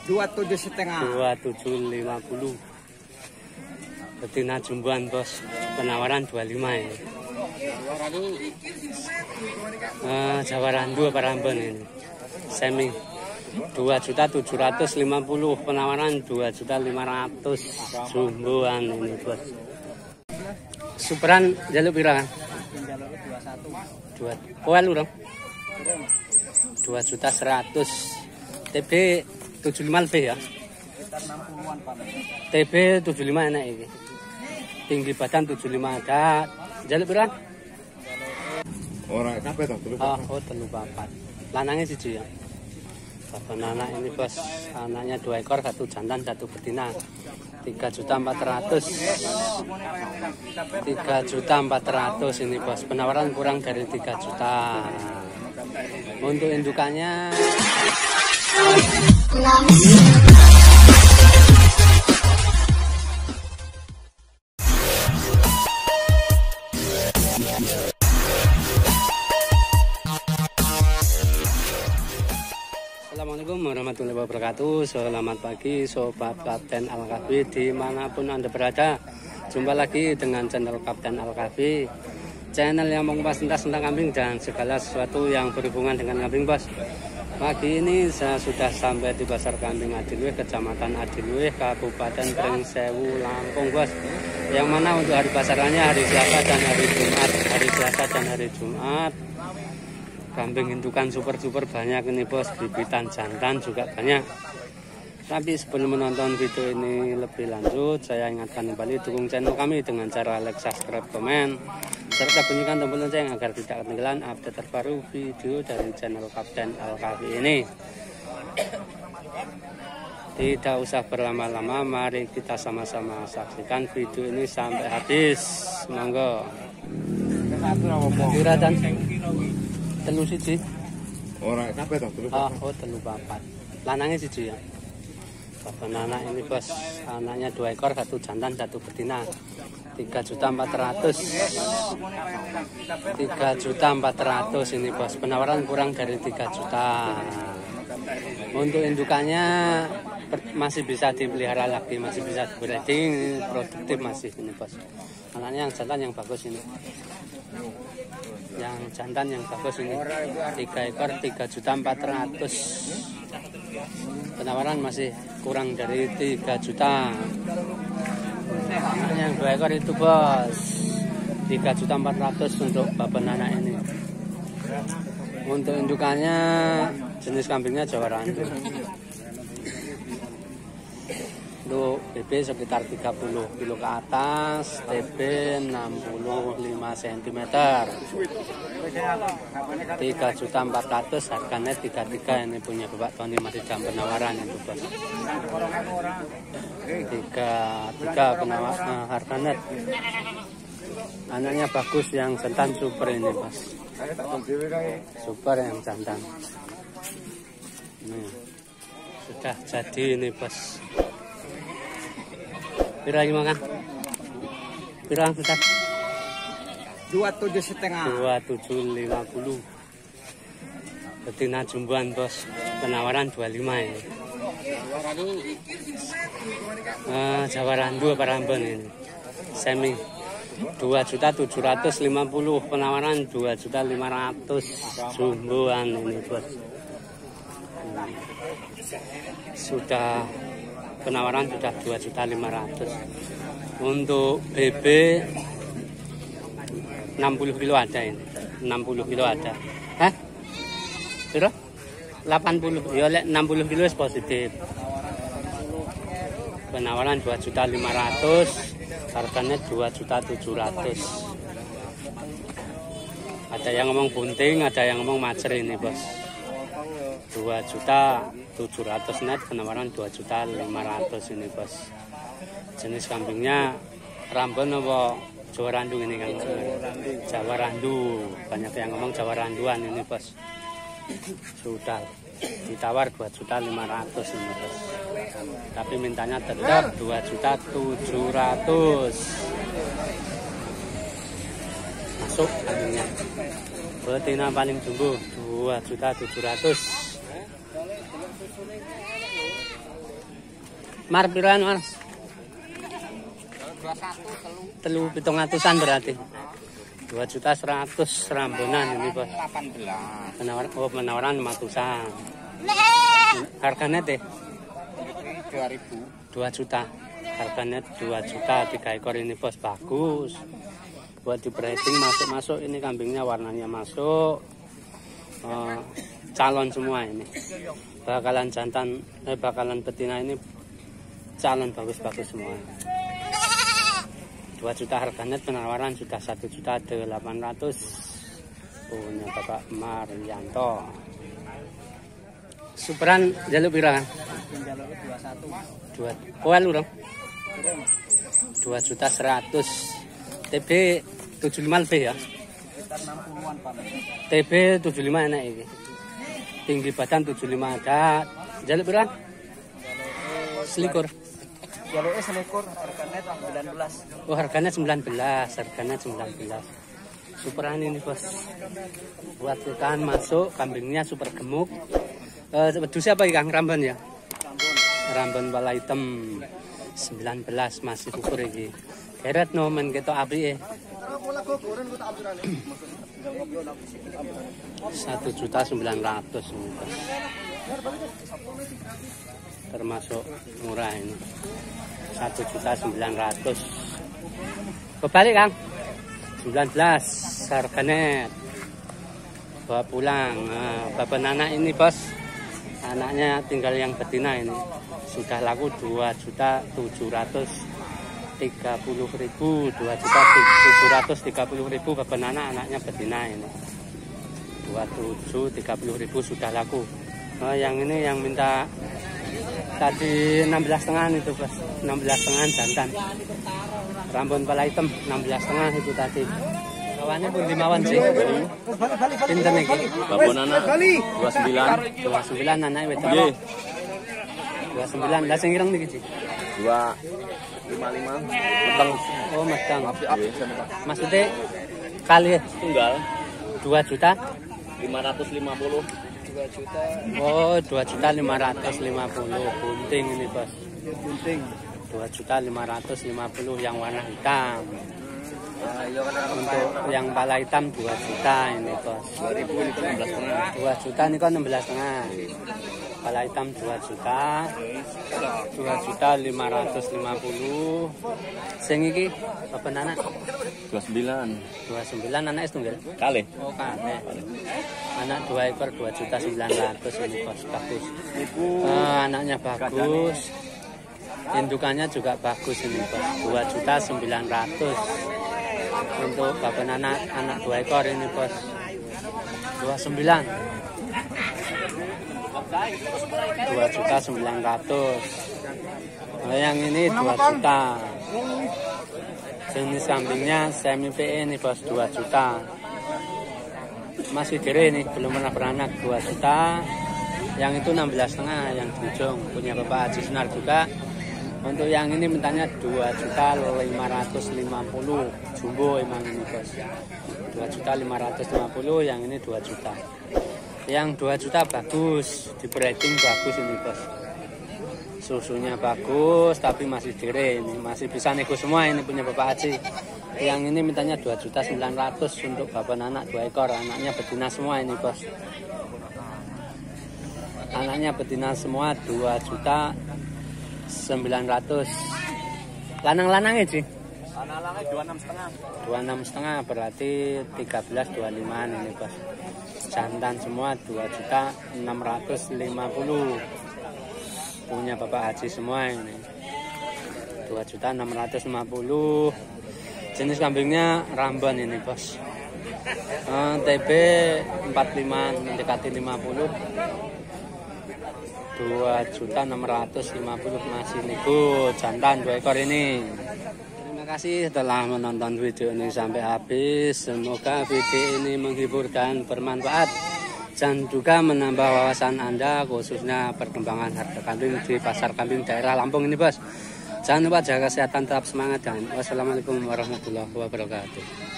27,5. 2750. Betina jumbuan bos, penawaran 25 ini. Jawa Randu apa Rambon ini? Semi 2.750, penawaran 2.500.000 jumbuan ini bos. Superan jaluk pira? Jaluk 21. 2. Koel urang? 2.100.000. TB 75 lebih ya? Sekitar 60-an Pak. TB 75 enak ini. Tinggi badan 75 ada. Jaluk pira? Orang kabeh to, telu. Oh, telu papat. Lanangnya siji ya. Bapak anak ini bos, anaknya 2 ekor, 1 jantan, 1 betina. 3.400.000. 3.400.000 ini bos. Penawaran kurang dari 3 juta. Untuk indukannya Assalamualaikum warahmatullahi wabarakatuh. Selamat pagi Sobat Kapten Alkafi dimanapun Anda berada. Jumpa lagi dengan channel Kapten Alkafi, channel yang mengupas tentang kambing dan segala sesuatu yang berhubungan dengan kambing bos. Pagi ini saya sudah sampai di Pasar Kambing Adiluwih, Kecamatan Adiluwih, Kabupaten Pringsewu, Lampung bos. Yang mana untuk hari pasarannya hari Selasa dan hari Jumat. Hari Selasa dan hari Jumat kambing indukan super banyak ini bos, bibitan jantan juga banyak. Tapi sebelum menonton video ini lebih lanjut, saya ingatkan kembali dukung channel kami dengan cara like, subscribe, komen, serta bunyikan tombol lonceng agar tidak ketinggalan update terbaru video dari channel Kapten Alkafi ini. Tidak usah berlama-lama, mari kita sama-sama saksikan video ini sampai habis. Monggo. Kiratan telu siji. Orang kabeh to, telu. Oh, telu papat. Lanangnya siji ya. Bapak anak ini bos, anaknya 2 ekor, 1 jantan, 1 betina. 3.400.000. 3.400.000 ini bos. Penawaran kurang dari 3 juta. Untuk indukannya masih bisa dipelihara lagi, masih bisa breeding, produktif masih ini bos. Anaknya yang jantan yang bagus ini. Yang jantan yang bagus ini 3 ekor 3.400.000. Penawaran masih kurang dari 3 juta. Yang 2 ekor itu bos 3.400.000 untuk bapak anak ini. Untuk indukannya jenis kambingnya Jawa Randu. Untuk BB sekitar 30 kilo ke atas, TB 65 cm. 3.400.000 harga net 33. Ini punya Bapak Tony masih dalam penawaran itu bos. 33 penawaran harga net. Anaknya bagus yang jantan super ini bos. Super yang jantan. Ini sudah jadi ini bos. Pira lagi makan? Pira sudah? 27,5. 2750. Betina jumbuan bos, penawaran 25 ini. Jawa Randu apa Rambon ini? Semi 2.750, penawaran 2.500.000 jumbuan ini bos. Sudah penawaran sudah 2.500.000. Untuk BB 60 kilo ada ini. 60 kilo ada. Hah? Berapa? 80. Ya lek 60 kilo positif. Penawaran 2.500.000, harganya 2.700.000. Ada yang ngomong bunting, ada yang ngomong macer ini bos. 2.700.000 net, penawaran 2.500.000 ini bos. Jenis kambingnya Rambon apa Jawa Randu ini kan? Jawa Randu. Banyak yang ngomong Jawa Randuan ini bos. Sudah ditawar 2.500.000 ini bos. Tapi mintanya tetap 2.700.000. Masuk kambingnya. Betina paling jumbo 2.700.000. Mar piran Mar? 700-an berarti. 2.100.000 rambunan ini bos. 18. Penawaran 500-an. Harganya teh 2.000. 2 juta. Harganya 2 juta 3 ekor ini bos, bagus. Buat di breeding masuk ini kambingnya warnanya masuk. Calon semua ini. Bakalan jantan bakalan betina ini calon bagus-bagus semua. 2 juta harganya, penawaran sudah 1.800.000 punya Bapak Marianto. Superan jaluk pira kan? Jaluk 21. 2 dong. 2.100.000. TB 75 lebih ya. Sekitar 60-an Pak. TB 75 enak ini. Tinggi badan 75 ada. Jaluk pira? Selikur. Jaluknya selikur, harganya 19. Oh harganya 19. Harganya 19. Superan ini bos. Buat ikan masuk, kambingnya super gemuk. Wedusnya apa ikan? Rambon ya? Rambon bala hitam 19 masih ukur ini. Keret no men ketok api 1.900.000 termasuk murah ini. 1.900.000. Kebalik Kang. 19 harganya. Bawa pulang. Nah, bapak anak ini bos. Anaknya tinggal yang betina ini. Sudah laku 2.730.000. 2.730.000 bapak anaknya betina ini. 2.730.000 sudah laku. Yang ini yang minta tadi 16,5 itu bos. 16,5 jantan. Rambut kepala hitam 16,5 itu tadi. Kawannya pun 5 sih. Pinten iki? Babon anak 29. 29 anake wedok. 29 lah sing ireng niki, Ci. 255. Meteng. Oh, meteng. Iya, Maksudnya kali tunggal 2 juta 550. 2 juta. Oh, 2.550.000 bunting ini, Bos. Bunting. 2.550.000 yang warna hitam. Untuk yang pala hitam 2 juta ini, Bos. 2 juta ini kan 16,5. Pala hitam 2 juta. 2.550.000. Sing iki apa anak? 29. 29 anak tunggal. Kali. Oh, kane. Anak 2 ekor 2.900.000 ini, Bos. Bagus. Anaknya bagus. Indukannya juga bagus ini, Bos. 2.900.000. Untuk bapak anak 2 ekor ini, Bos. 29. 2.900.000. Nah, yang ini 2 juta. Jenis kambingnya semi PE ini, Bos, 2 juta. Masih gere nih, belum pernah beranak, 2 juta. Yang itu 16,5 yang di ujung punya Bapak Haji Sunar juga. Untuk yang ini mintanya 2.550.000. Jumbo emang ini, Bos. 2.550.000, yang ini 2 juta. Yang 2 juta bagus, di breeding bagus ini, Bos. Susunya bagus, tapi masih dire ini, masih bisa nego semua ini punya Bapak Haji. Yang ini mintanya 2.900.000 untuk bapak anak 2 ekor, anaknya betina semua ini, Bos. Anaknya betina semua 2.900.000. Lanang-lanangnya sih. Lanang-lanangnya 26,5. 26,5 berarti 13.25 ini, Bos. Jantan semua 2.650.000. Punya Bapak Haji semua ini. 2.650.000. Jenis kambingnya Rambon ini, Bos. TB 45 mendekati 50. 2.650.000 masih nego jantan 2 ekor ini. Terima kasih telah menonton video ini sampai habis. Semoga video ini menghibur dan bermanfaat dan juga menambah wawasan Anda khususnya perkembangan harga kambing di pasar kambing daerah Lampung ini, Bos. Jangan lupa jaga kesehatan, tetap semangat dan wassalamualaikum warahmatullahi wabarakatuh.